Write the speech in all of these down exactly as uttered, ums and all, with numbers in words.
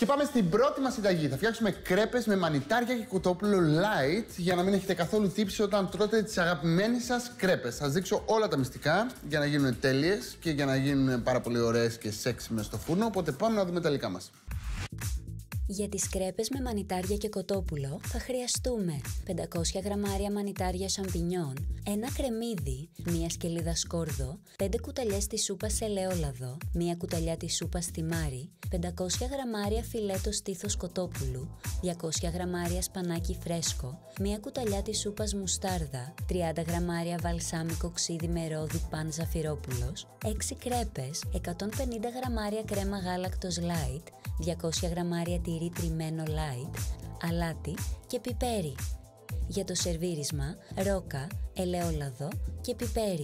Και πάμε στην πρώτη μας συνταγή. Θα φτιάξουμε κρέπες με μανιτάρια και κοτόπουλο light για να μην έχετε καθόλου τύψει όταν τρώτε τις αγαπημένες σας κρέπες. Θα σας δείξω όλα τα μυστικά για να γίνουν τέλειες και για να γίνουν πάρα πολύ ωραίες και σεξιμες στο φούρνο. Οπότε πάμε να δούμε τα υλικά μας. Για τις κρέπες με μανιτάρια και κοτόπουλο θα χρειαστούμε πεντακόσια γραμμάρια μανιτάρια σαμπινιόν, ένα κρεμμύδι, μία σκελίδα σκόρδο, πέντε κουταλιές της σούπας ελαιόλαδο, μία κουταλιά της σούπας θυμάρι, πεντακόσια γραμμάρια φιλέτο στήθος κοτόπουλου, διακόσια γραμμάρια σπανάκι φρέσκο, μία κουταλιά της σούπας μουστάρδα, τριάντα γραμμάρια βαλσάμικο ξύδι με ρόδι παν ζαφυρόπουλος, έξι κρέπες, εκατόν πενήντα γραμμάρια κρέμα γάλακτος light, διακόσια γραμμάρια τυρί τριμμένο light, αλάτι και πιπέρι. Για το σερβίρισμα, ρόκα, ελαιόλαδο και πιπέρι.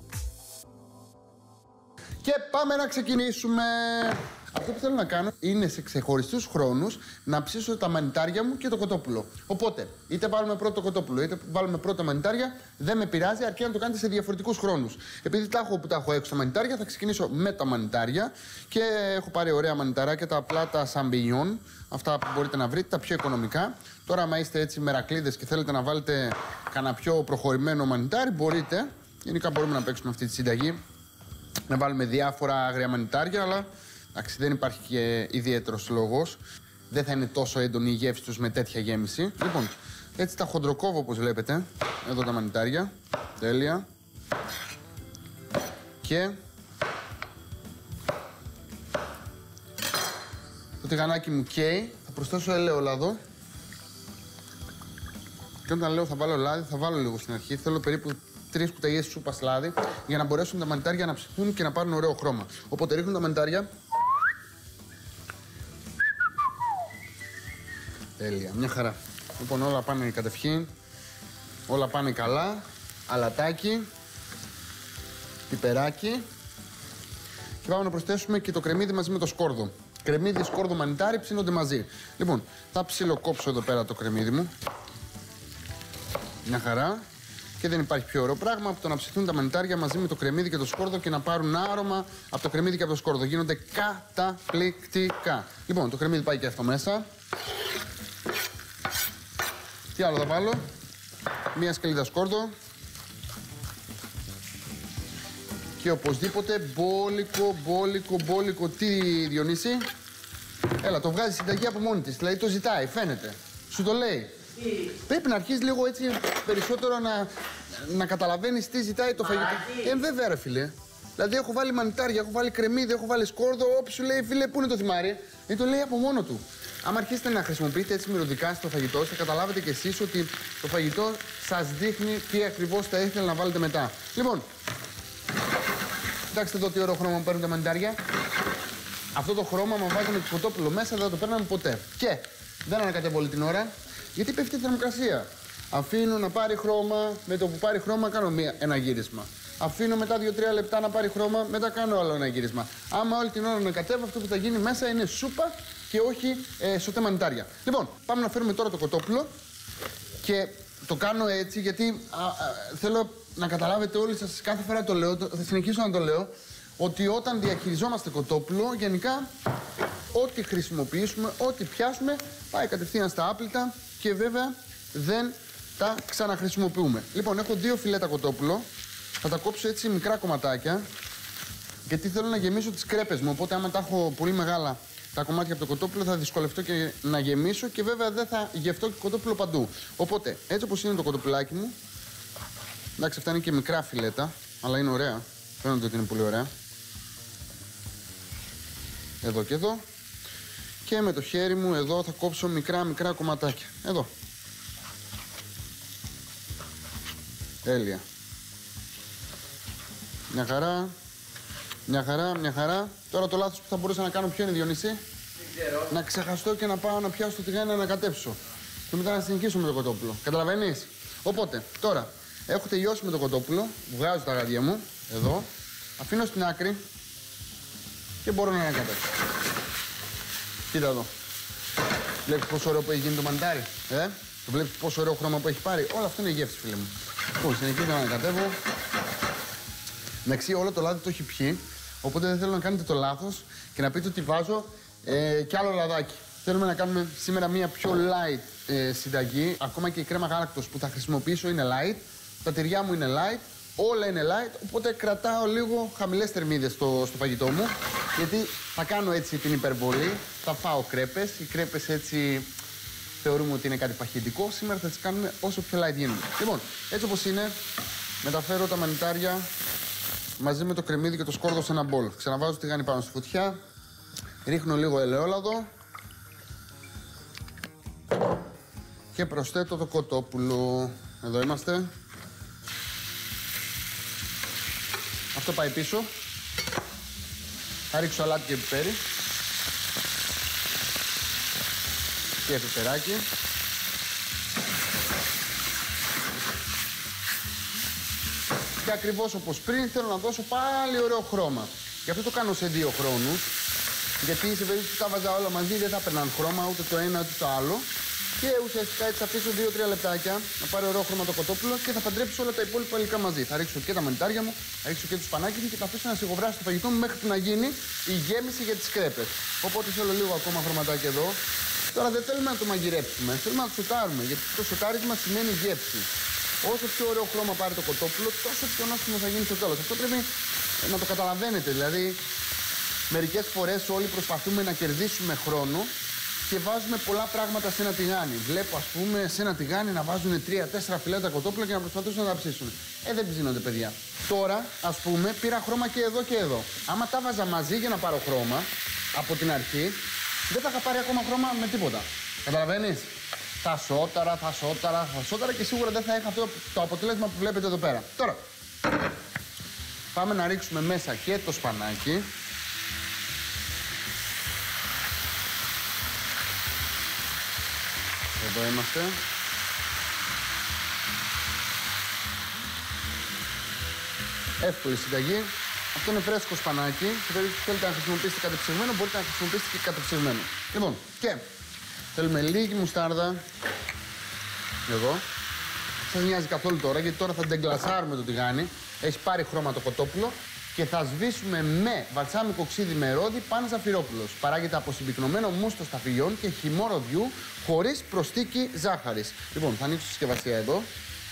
Και πάμε να ξεκινήσουμε. Αυτό που θέλω να κάνω είναι σε ξεχωριστούς χρόνους να ψήσω τα μανιτάρια μου και το κοτόπουλο. Οπότε, είτε βάλουμε πρώτο το κοτόπουλο, είτε βάλουμε πρώτα τα μανιτάρια, δεν με πειράζει, αρκεί να το κάνετε σε διαφορετικούς χρόνους. Επειδή τα έχω που τα έχω έξω τα μανιτάρια, θα ξεκινήσω με τα μανιτάρια και έχω πάρει ωραία μανιταράκια, τα απλά τα σαμπινιόν, αυτά που μπορείτε να βρείτε, τα πιο οικονομικά. Τώρα, άμα είστε έτσι μερακλείδες και θέλετε να βάλετε κανένα πιο προχωρημένο μανιτάρι, μπορείτε. Γενικά μπορούμε να παίξουμε αυτή τη συνταγή, να βάλουμε διάφορα άγρια μανιτάρια, αλλά εντάξει, δεν υπάρχει και ιδιαίτερος λόγος. Δεν θα είναι τόσο έντονη η γεύση τους με τέτοια γέμιση. Λοιπόν, έτσι τα χοντροκόβω όπως βλέπετε. Εδώ τα μανιτάρια. Τέλεια. Και το τηγανάκι μου καίει. Θα προσθέσω ελαιόλαδο. Και όταν λέω θα βάλω λάδι, θα βάλω λίγο στην αρχή. Θέλω περίπου τρεις κουταλιές σούπας λάδι για να μπορέσουν τα μανιτάρια να ψηθούν και να πάρουν ωραίο χρώμα. Οπότε ρίχνουν τα μανιτάρια. Τέλεια, μια χαρά. Λοιπόν, όλα πάνε κατευχήν, όλα πάνε καλά. Αλατάκι, πιπεράκι. Και πάμε να προσθέσουμε και το κρεμμύδι μαζί με το σκόρδο. Κρεμμύδι, σκόρδο, μανιτάρι ψήνονται μαζί. Λοιπόν, θα ψιλοκόψω εδώ πέρα το κρεμμύδι μου. Μια χαρά. Και δεν υπάρχει πιο ωραίο πράγμα από το να ψηθούν τα μανιτάρια μαζί με το κρεμμύδι και το σκόρδο και να πάρουν άρωμα από το κρεμμύδι και από το σκόρδο. Γίνονται καταπληκτικά. Λοιπόν, το κρεμμύδι πάει και αυτό μέσα. Τι άλλο θα βάλω? Μία σκελίδα σκόρδο. Και οπωσδήποτε μπόλικο, μπόλικο, μπόλικο. Τι, Διονύση? Έλα, το βγάζει συνταγή από μόνη της. Δηλαδή το ζητάει, φαίνεται. Σου το λέει. Τι? Πρέπει να αρχίσει λίγο έτσι περισσότερο να, να καταλαβαίνεις τι ζητάει το φαγητό. Ε, βέβαια ρε φίλε. Δηλαδή έχω βάλει μανιτάρια, έχω βάλει κρεμμύδι, έχω βάλει σκόρδο. Όποιος σου λέει φίλε, πού είναι το θυμάρι? Δεν το λέει από μόνο του. Αν αρχίσετε να χρησιμοποιείτε έτσι μυρωδικά στο φαγητό, θα καταλάβετε κι εσείς ότι το φαγητό σας δείχνει τι ακριβώς θα ήθελα να βάλετε μετά. Λοιπόν, κοιτάξτε εδώ τι ωραίο χρώμα παίρνουν τα μανιτάρια. Αυτό το χρώμα, άμα βάζουμε το κοτόπουλο μέσα, δεν θα το παίρναμε ποτέ. Και δεν ανακατεύω όλη την ώρα, γιατί πέφτει η θερμοκρασία. Αφήνω να πάρει χρώμα, με το που πάρει χρώμα κάνω μία, ένα γύρισμα. Αφήνω μετά δύο τρία λεπτά να πάρει χρώμα, μετά κάνω άλλο ένα γύρισμα. Άμα όλη την ώρα ανακατεύω, αυτό που θα γίνει μέσα είναι σούπα και όχι ε, σωτέ μανιτάρια. Λοιπόν, πάμε να φέρουμε τώρα το κοτόπουλο και το κάνω έτσι γιατί α, α, θέλω να καταλάβετε όλοι σας, κάθε φορά το λέω, το, θα συνεχίσω να το λέω, ότι όταν διαχειριζόμαστε κοτόπουλο, γενικά ό,τι χρησιμοποιήσουμε, ό,τι πιάσουμε, πάει κατευθείαν στα άπλυτα και βέβαια δεν τα ξαναχρησιμοποιούμε. Λοιπόν, έχω δύο φιλέτα κοτόπουλο. Θα τα κόψω έτσι μικρά κομματάκια, γιατί θέλω να γεμίσω τις κρέπες μου. Οπότε, άμα τα έχω πολύ μεγάλα τα κομμάτια από το κοτόπουλο, θα δυσκολευτώ και να γεμίσω και βέβαια δεν θα γευτώ και κοτόπουλο παντού. Οπότε, έτσι όπως είναι το κοτοπουλάκι μου, εντάξει, αυτά είναι και μικρά φιλέτα, αλλά είναι ωραία. Φαίνονται ότι είναι πολύ ωραία. Εδώ και εδώ. Και με το χέρι μου εδώ θα κόψω μικρά μικρά κομματάκια. Εδώ. Τέλεια. Μια χαρά. Μια χαρά, μια χαρά. Τώρα το λάθος που θα μπορούσα να κάνω ποιο είναι, Διονύση? Δεν ξέρω. Να ξεχαστώ και να πάω να πιάσω το τηγάνι να ανακατέψω. Και μετά να συνεχίσω με το κοτόπουλο. Καταλαβαίνεις? Οπότε, τώρα, έχω τελειώσει με το κοτόπουλο. Βγάζω τα γαντιά μου. Εδώ. Αφήνω στην άκρη. Και μπορώ να ανακατέψω. Κοίτα εδώ. Βλέπεις πόσο ωραίο που έχει γίνει το μανιτάρι? Ε? Το βλέπεις πόσο ωραίο χρώμα που έχει πάρει? Όλα αυτό είναι γεύση, φίλε μου. Λοιπόν, συνεχίζω να ανακατεύω. Εντάξει, όλο το λάδι το έχει πιει. Οπότε δεν θέλω να κάνετε το λάθος και να πείτε ότι βάζω Ε, και άλλο λαδάκι. Θέλουμε να κάνουμε σήμερα μια πιο light ε, συνταγή. Ακόμα και η κρέμα γάλακτος που θα χρησιμοποιήσω είναι light. Τα τυριά μου είναι light. Όλα είναι light. Οπότε κρατάω λίγο χαμηλές θερμίδες στο, στο φαγητό μου. Γιατί θα κάνω έτσι την υπερβολή. Θα φάω κρέπες. Οι κρέπες έτσι θεωρούμε ότι είναι κάτι παχυντικό. Σήμερα θα τις κάνουμε όσο πιο light γίνεται. Λοιπόν, έτσι όπως είναι, μεταφέρω τα μανιτάρια μαζί με το κρεμμύδι και το σκόρδο σε ένα μπολ. Ξαναβάζω τη τηγάνι πάνω στη φωτιά. Ρίχνω λίγο ελαιόλαδο. Και προσθέτω το κοτόπουλο. Εδώ είμαστε. Αυτό πάει πίσω. Θα ρίξω αλάτι και πιπέρι. Και πιπεράκι. Και ακριβώς όπως πριν θέλω να δώσω πάλι ωραίο χρώμα. Γι' αυτό το κάνω σε δύο χρόνους. Γιατί σε περίπτωση που τα βάζα όλα μαζί δεν θα παίρναν χρώμα ούτε το ένα ούτε το άλλο. Και ουσιαστικά έτσι θα αφήσω δύο τρία λεπτάκια να πάρει ωραίο χρώμα το κοτόπουλο και θα παντρέψω όλα τα υπόλοιπα υλικά μαζί. Θα ρίξω και τα μανιτάρια μου, θα ρίξω και το σπανάκι μου και θα αφήσω να σιγοβράσει το φαγητό μου μέχρι που να γίνει η γέμιση για τις κρέπες. Οπότε θέλω λίγο ακόμα χρωματάκι εδώ. Τώρα δεν θέλουμε να το μαγειρέψουμε, θέλουμε να το σοτάρουμε. Γιατί το σοτάρισμα σημαίνει γεύση. Όσο πιο ωραίο χρώμα πάρει το κοτόπουλο, τόσο πιο νόστιμο θα γίνει στο τέλος. Αυτό πρέπει να το καταλαβαίνετε. Δηλαδή, μερικές φορές όλοι προσπαθούμε να κερδίσουμε χρόνο και βάζουμε πολλά πράγματα σε ένα τηγάνι. Βλέπω, ας πούμε, σε ένα τηγάνι να βάζουν τρία τέσσερα φιλέτα κοτόπουλα και να προσπαθήσουν να τα ψήσουν. Ε, δεν ψήνονται, παιδιά. Τώρα, ας πούμε, πήρα χρώμα και εδώ και εδώ. Άμα τα βάζα μαζί για να πάρω χρώμα από την αρχή, δεν θα είχα πάρει ακόμα χρώμα με τίποτα. Καταλαβαίνεις? Θα σώταρα, θα σώταρα, θα σώταρα και σίγουρα δεν θα είχα αυτό το αποτέλεσμα που βλέπετε εδώ πέρα. Τώρα, πάμε να ρίξουμε μέσα και το σπανάκι. Εδώ είμαστε. Εύκολη συνταγή. Αυτό είναι φρέσκο σπανάκι. Σε περίπτωση που θέλετε να χρησιμοποιήσετε κατεψυγμένο, μπορείτε να χρησιμοποιήσετε και κατεψυγμένο. Λοιπόν, και θέλουμε λίγη μουστάρδα. Εδώ. Σας νοιάζει καθόλου τώρα, γιατί τώρα θα ντεγκλασάρουμε το τηγάνι. Έχει πάρει χρώμα το κοτόπουλο. Και θα σβήσουμε με βαλσάμικο ξύδι με ρόδι πάνω ζαφυρόπουλος. Παράγεται από συμπυκνωμένο μούστο σταφυλιών και χυμό ροδιού χωρίς προστίκη ζάχαρης. Λοιπόν, θα ανοίξω τη συσκευασία εδώ.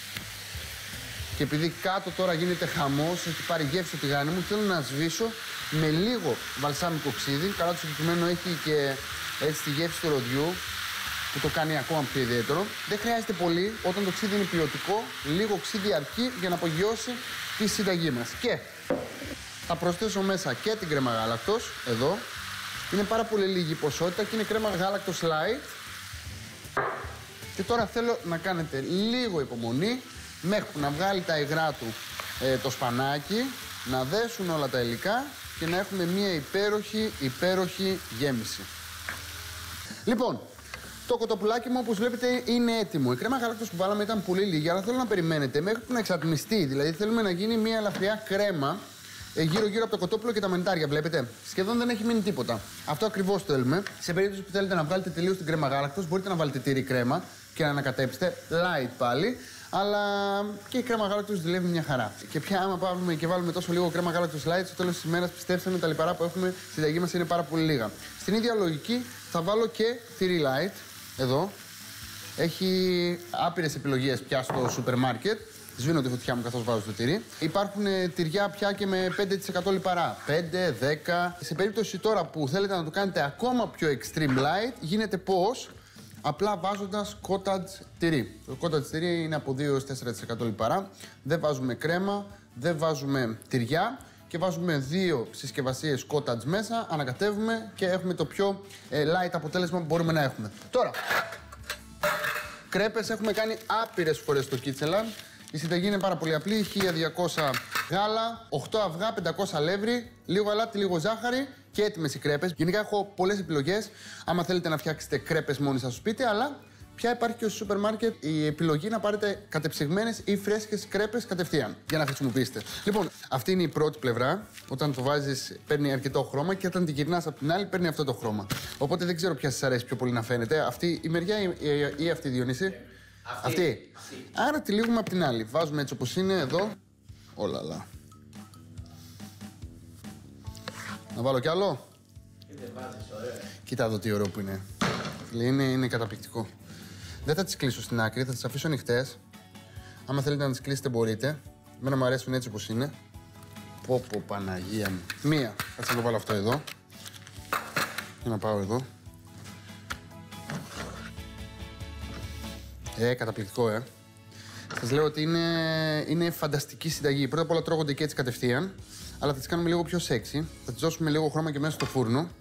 Και επειδή κάτω τώρα γίνεται χαμός, έχει πάρει γεύση το τηγάνι μου, θέλω να σβήσω με λίγο βαλσάμικο ξύδι. Καλά, το συγκεκριμένο έχει και έτσι τη γεύση του ροδιού που το κάνει ακόμα πιο ιδιαίτερο. Δεν χρειάζεται πολύ, όταν το ξύδι είναι ποιοτικό, λίγο ξύδι αρκεί για να απογειώσει τη συνταγή μας. Και θα προσθέσω μέσα και την κρέμα γάλακτος, εδώ. Είναι πάρα πολύ λίγη η ποσότητα και είναι κρέμα γάλακτος light. Και τώρα θέλω να κάνετε λίγο υπομονή μέχρι που να βγάλει τα υγρά του ε, το σπανάκι, να δέσουν όλα τα υλικά και να έχουμε μια υπέροχη, υπέροχη γέμιση. Λοιπόν, το κοτοπουλάκι μου όπως βλέπετε είναι έτοιμο. Η κρέμα γάλακτος που βάλαμε ήταν πολύ λίγη, αλλά θέλω να περιμένετε μέχρι που να εξατμιστεί. Δηλαδή θέλουμε να γίνει μια ελαφριά κρέμα γύρω-γύρω από το κοτόπουλο και τα μανιτάρια, βλέπετε. Σχεδόν δεν έχει μείνει τίποτα. Αυτό ακριβώς θέλουμε. Σε περίπτωση που θέλετε να βγάλετε τελείως την κρέμα γάλακτος, μπορείτε να βάλετε τυρί κρέμα και να ανακατέψετε light πάλι. Αλλά και η κρέμα γάλακτος δουλεύει μια χαρά. Και πια, άμα πάρουμε και βάλουμε τόσο λίγο κρέμα γάλακτος light, στο τέλος της ημέρας, πιστέψτε με, τα λιπαρά που έχουμε στη συνταγή μας είναι πάρα πολύ λίγα. Στην ίδια λογική θα βάλω και τυρί light εδώ. Έχει άπειρες επιλογές πια στο σούπερ μάρκετ. Σβήνω τη φωτιά μου καθώς βάζω το τυρί. Υπάρχουν ε, τυριά πια και με πέντε τοις εκατό λιπαρά. πέντε, δέκα. Σε περίπτωση τώρα που θέλετε να το κάνετε ακόμα πιο extreme light, γίνεται πώς? Απλά βάζοντας cottage τυρί. Το cottage τυρί είναι από δύο έως τέσσερα τοις εκατό λιπαρά. Δεν βάζουμε κρέμα, δεν βάζουμε τυριά και βάζουμε δύο συσκευασίες cottage μέσα, ανακατεύουμε και έχουμε το πιο ε, light αποτέλεσμα που μπορούμε να έχουμε. Τώρα, κρέπες έχουμε κάνει άπειρες φορές στο Kitchenland. Η συνταγή είναι πάρα πολύ απλή, χίλια διακόσια γάλα, οκτώ αυγά, πεντακόσια αλεύρι, λίγο αλάτι, λίγο ζάχαρη και έτοιμες οι κρέπες. Γενικά έχω πολλές επιλογές, άμα θέλετε να φτιάξετε κρέπες μόνοι σας στο σπίτι, αλλά πια υπάρχει και στο σούπερ μάρκετ η επιλογή να πάρετε κατεψυγμένες ή φρέσκες κρέπες κατευθείαν για να χρησιμοποιήσετε. Λοιπόν, αυτή είναι η πρώτη πλευρά. Όταν το βάζεις παίρνει αρκετό χρώμα και όταν την γυρνάς από την άλλη παίρνει αυτό το χρώμα. Οπότε δεν ξέρω ποια σας αρέσει πιο πολύ να φαίνεται. Αυτή η μεριά ή, ή, ή αυτή, Διονύση? Αυτή. Αυτή. Αυτή. Άρα τη λύγουμε από την άλλη. Βάζουμε έτσι όπως είναι εδώ. Όλα, αλλά. Να βάλω κι άλλο. Κοίτα εδώ τι ωραίο που είναι. Είναι, είναι καταπληκτικό. Δεν θα τις κλείσω στην άκρη, θα τις αφήσω ανοιχτές. Άμα θέλετε να τις κλείσετε μπορείτε. Εμένα μου αρέσουν έτσι όπως είναι. Πω πω Παναγία μου. Μία. Κάτσε να το βάλω αυτό εδώ. Και να πάω εδώ. Ε, καταπληκτικό, ε. Σας λέω ότι είναι, είναι φανταστική συνταγή. Πρώτα απ' όλα τρώγονται και έτσι κατευθείαν, αλλά θα τις κάνουμε λίγο πιο sexy. Θα τις δώσουμε λίγο χρώμα και μέσα στο φούρνο.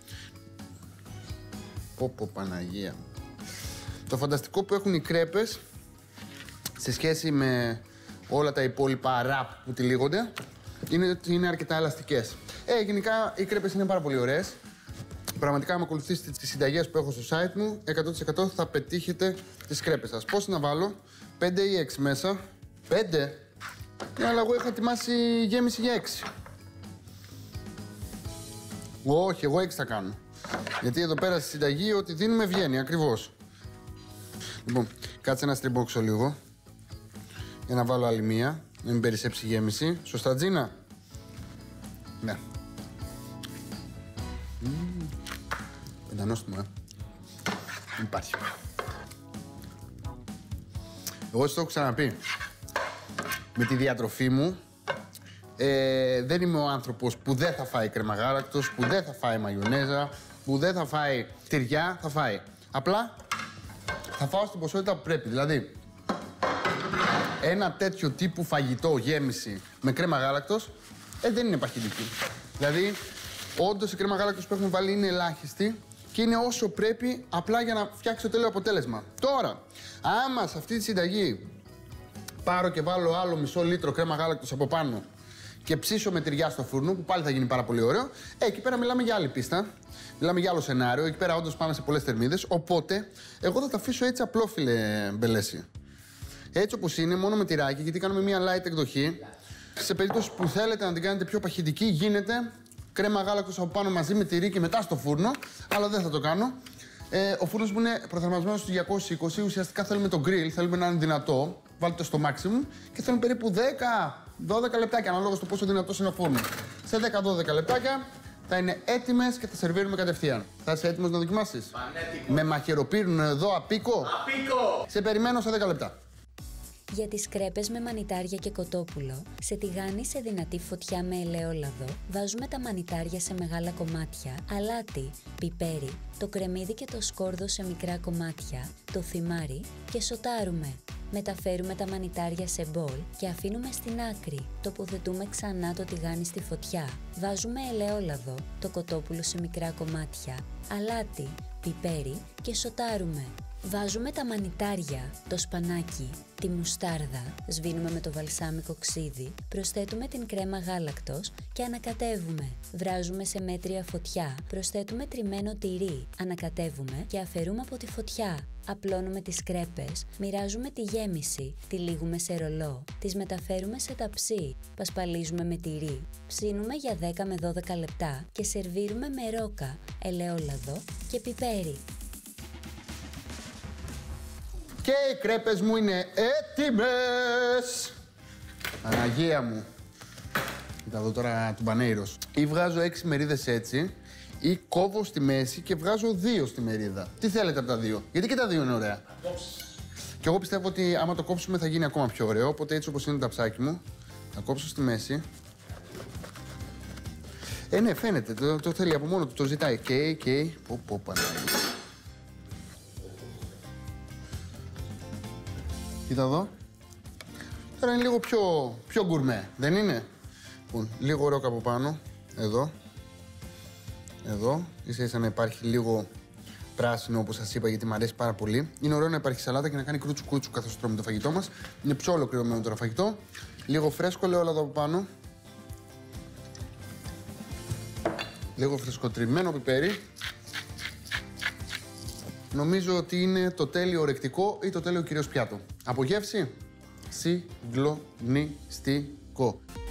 Πω πω Παναγία. Το φανταστικό που έχουν οι κρέπες σε σχέση με όλα τα υπόλοιπα ραπ που τυλίγονται είναι ότι είναι αρκετά ελαστικές. Ε, γενικά οι κρέπες είναι πάρα πολύ ωραίες. Πραγματικά, αν ακολουθήσετε τις συνταγές που έχω στο site μου, εκατό τοις εκατό θα πετύχετε τις κρέπες σας. Πώς να βάλω, πέντε ή έξι μέσα. πέντε. Ναι, αλλά εγώ είχα ετοιμάσει γέμιση για έξι. Όχι, εγώ έξι θα κάνω. Γιατί εδώ πέρα στη συνταγή ό,τι δίνουμε βγαίνει, ακριβώς. Λοιπόν, κάτσε να στριμπόξω λίγο. Για να βάλω άλλη μία, να μην περισσέψει η γέμιση. Σωστά, Τζίνα? Ναι. Mm. Πεντανόστιμο, ε. Δεν υπάρχει. Εγώ σας το έχω ξαναπεί. Με τη διατροφή μου, ε, δεν είμαι ο άνθρωπος που δεν θα φάει κρέμα γάλακτος, που δεν θα φάει μαγιονέζα, που δεν θα φάει τυριά, θα φάει. Απλά θα φάω στην ποσότητα που πρέπει. Δηλαδή, ένα τέτοιο τύπου φαγητό γέμιση με κρέμα γάλακτος, ε, δεν είναι παχυντική. Δηλαδή, όντως η κρέμα γάλακτος που έχουμε βάλει είναι ελάχιστη και είναι όσο πρέπει απλά για να φτιάξει το τέλειο αποτέλεσμα. Τώρα, άμα σε αυτή τη συνταγή πάρω και βάλω άλλο μισό λίτρο κρέμα γάλακτος από πάνω και ψήσω με τυριά στο φούρνο, που πάλι θα γίνει πάρα πολύ ωραίο, ε, εκεί πέρα μιλάμε για άλλη πίστα. Μιλάμε για άλλο σενάριο. Εκεί πέρα όντως πάμε σε πολλές θερμίδες. Οπότε, εγώ θα τα αφήσω έτσι απλόφιλε, Μπελέση. Έτσι όπως είναι, μόνο με τυράκι, γιατί κάνουμε μια light εκδοχή. Σε περίπτωση που θέλετε να την κάνετε πιο παχυντική, γίνεται κρέμα γάλακτος από πάνω μαζί με τυρί και μετά στο φούρνο. Αλλά δεν θα το κάνω. Ε, ο φούρνος μου είναι προγραμματισμένος στους διακόσια είκοσι. Ουσιαστικά θέλουμε το grill, θέλουμε να είναι δυνατό. Βάλτε το στο maximum και θέλουμε περίπου δέκα με δώδεκα λεπτάκια, ανάλογα στο πόσο δυνατός είναι ο φούρνος. Σε δέκα με δώδεκα λεπτάκια θα είναι έτοιμες και θα σερβίρουμε κατευθείαν. Θα είσαι έτοιμος να δοκιμάσεις? Πανέτοιμο. Με μαχαιροπύρνο εδώ απίκο. Απίκο! Σε περιμένω σε δέκα λεπτά. Για τις κρέπες με μανιτάρια και κοτόπουλο, σε τηγάνι σε δυνατή φωτιά με ελαιόλαδο, βάζουμε τα μανιτάρια σε μεγάλα κομμάτια, αλάτι, πιπέρι, το κρεμμύδι και το σκόρδο σε μικρά κομμάτια, το θυμάρι και σοτάρουμε. Μεταφέρουμε τα μανιτάρια σε μπολ και αφήνουμε στην άκρη. Τοποθετούμε ξανά το τηγάνι στη φωτιά. Βάζουμε ελαιόλαδο, το κοτόπουλο σε μικρά κομμάτια, αλάτι, πιπέρι και σοτάρουμε. Βάζουμε τα μανιτάρια, το σπανάκι, τη μουστάρδα, σβήνουμε με το βαλσάμικο ξύδι, προσθέτουμε την κρέμα γάλακτος και ανακατεύουμε. Βράζουμε σε μέτρια φωτιά, προσθέτουμε τριμμένο τυρί, ανακατεύουμε και αφαιρούμε από τη φωτιά. Απλώνουμε τις κρέπες, μοιράζουμε τη γέμιση, τυλίγουμε σε ρολό, τις μεταφέρουμε σε ταψί, πασπαλίζουμε με τυρί, ψήνουμε για δέκα με δώδεκα λεπτά και σερβίρουμε με ρόκα, ελαιόλαδο και πιπέρι. Και οι κρέπες μου είναι έτοιμες! Παναγία μου. Κοίτα εδώ τώρα του μπανέιρος. Ή βγάζω έξι μερίδες έτσι, ή κόβω στη μέση και βγάζω δύο στη μερίδα. Τι θέλετε από τα δύο? Γιατί και τα δύο είναι ωραία. Και εγώ πιστεύω ότι άμα το κόψουμε θα γίνει ακόμα πιο ωραίο. Οπότε έτσι όπως είναι το ταψάκι μου, θα κόψω στη μέση. Ε, ναι, φαίνεται. Το, το θέλει από μόνο του. Το ζητάει. Και, και. Πω, πω, Παναγία. Κοίτα εδώ. Τώρα είναι λίγο πιο, πιο γκουρμέ, δεν είναι? Λοιπόν, λίγο ρόκα από πάνω. Εδώ. Εδώ. Ίσα ίσα να υπάρχει λίγο πράσινο, όπως σας είπα, γιατί μου αρέσει πάρα πολύ. Είναι ωραίο να υπάρχει σαλάτα και να κάνει κρούτσου κρούτσου καθώς τρώμε το φαγητό μας. Είναι πιο ολοκληρωμένο τώρα φαγητό. Λίγο φρέσκο ελαιόλαδο από πάνω. Λίγο φρεσκοτριμμένο πιπέρι. Νομίζω ότι είναι το τέλειο ορεκτικό ή το τέλειο κυρίως πιάτο. Από γεύση, συγκλονιστικό.